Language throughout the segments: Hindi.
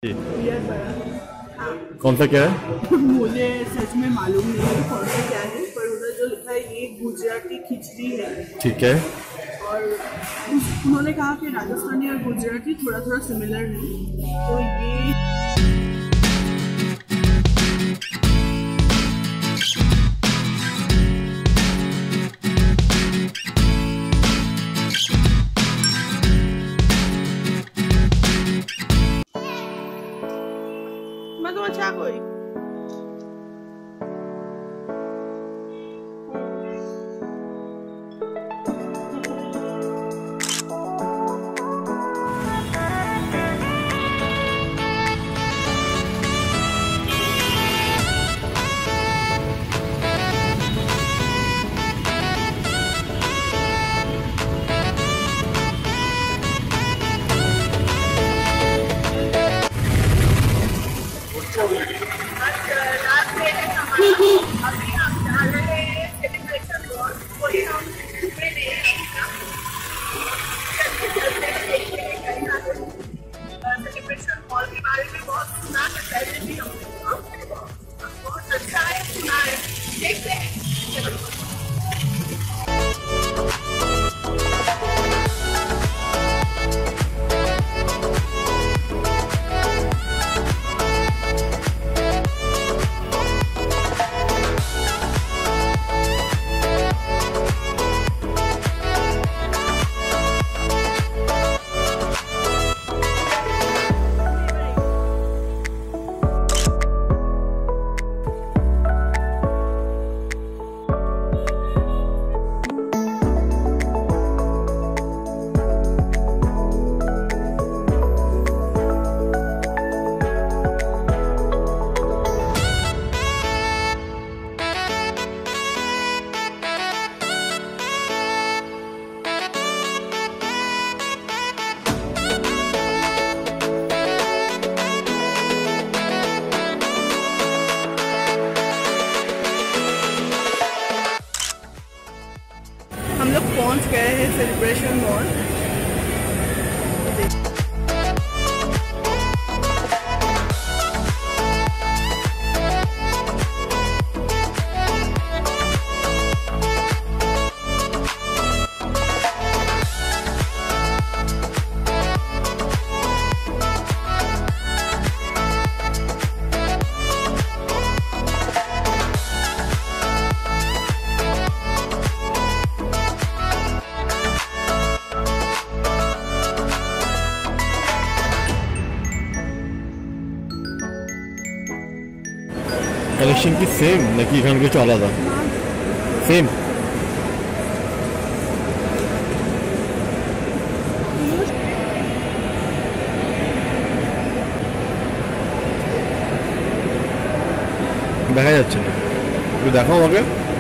कौन सा क्या है? मुझे सच में मालूम नहीं है कौन सा क्या है, पर उधर जो लिखा है ये गुजराती खिचड़ी है। ठीक है। और उन्होंने कहा कि राजस्थानी और गुजराती थोड़ा थोड़ा सिमिलर है, तो ये मैं तो अच्छा कोई हम लोग पहुंच गए हैं सेलिब्रेशन मॉल। कलेक्शन की सेम नकी खान के चाला था सेम। দেখা যাচ্ছে না, একটু দেখাও আমাকে।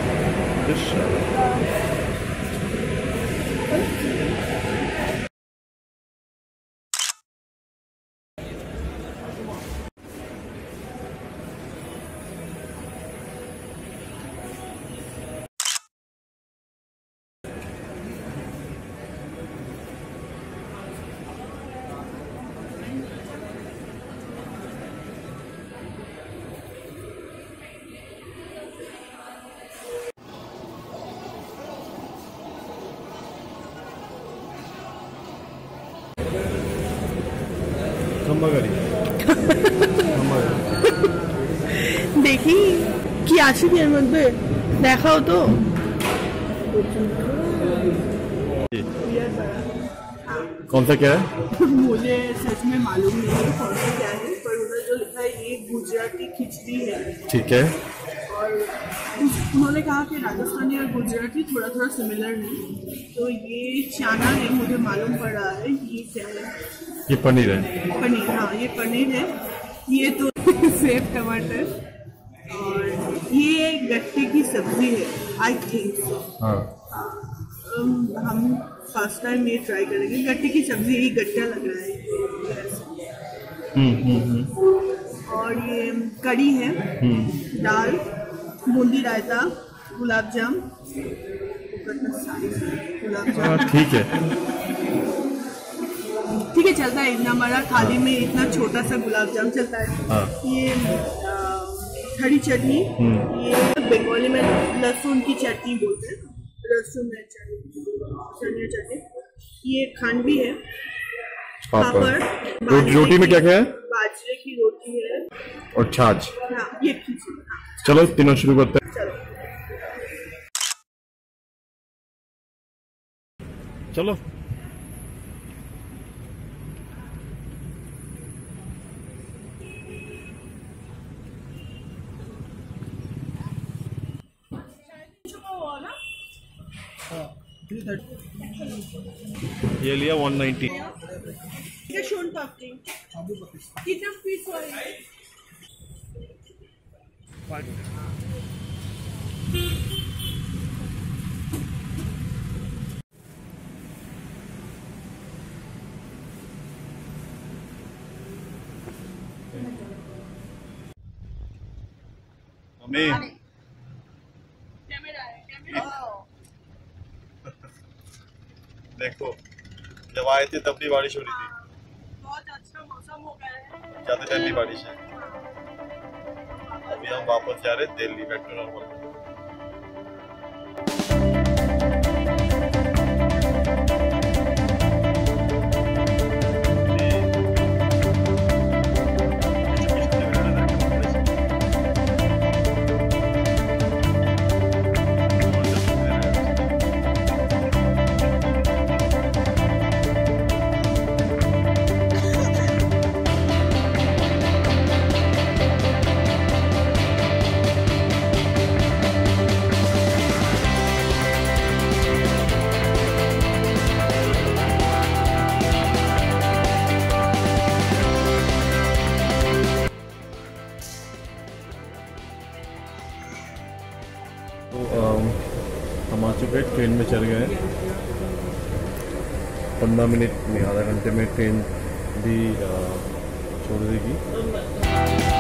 দেখি কি আছে এর মধ্যে, দেখাও তো। कौन सा क्या है? मुझे सच में मालूम नहीं है कौन सा क्या है, पर उधर जो लिखा है ये गुजराती खिचड़ी है। ठीक है। और उन्होंने कहा कि राजस्थानी और गुजराती थोड़ा थोड़ा सिमिलर है, तो ये चाना है, मुझे मालूम पड़ रहा है। ये क्या है? ये पनीर है। पनीर, हाँ ये पनीर है। ये तो सेब टमाटर, और ये गट्टे की सब्जी है आई थिंक। हाँ। हम फर्स्ट टाइम ये ट्राई करेंगे। गट्टे की सब्जी, ये गट्टा लग रहा है। और ये कड़ी है, दाल, बूंदी रायता, गुलाब जाम, गुलाब जाम। ठीक है। ठीक है चलता है, इतना बड़ा थाली में इतना छोटा सा गुलाब जाम चलता है। ये हरी चटनी, ये बंगाली में लहसुन की चटनी बोलते हैं, लहसुन धनिया चटनी, ये खांडवी है, पापड़, रोटी में क्या क्या है? बाजरे की रोटी है और छाछ। हाँ, ये खींची। चलो तीनों शुरू करते हैं। चलो ये लिया 190। कितना पीस मम्मी देखो, जब आए थे तब भी बारिश हो रही थी। बहुत अच्छा मौसम हो गया है, ज्यादा टाइम भी बारिश है। अभी हम वापस जा रहे हैं दिल्ली, बैक टू नॉर्मल। हम आ चुके हैं, ट्रेन में चल गए हैं। 15 मिनट में, आधा घंटे में ट्रेन भी छोड़ देगी।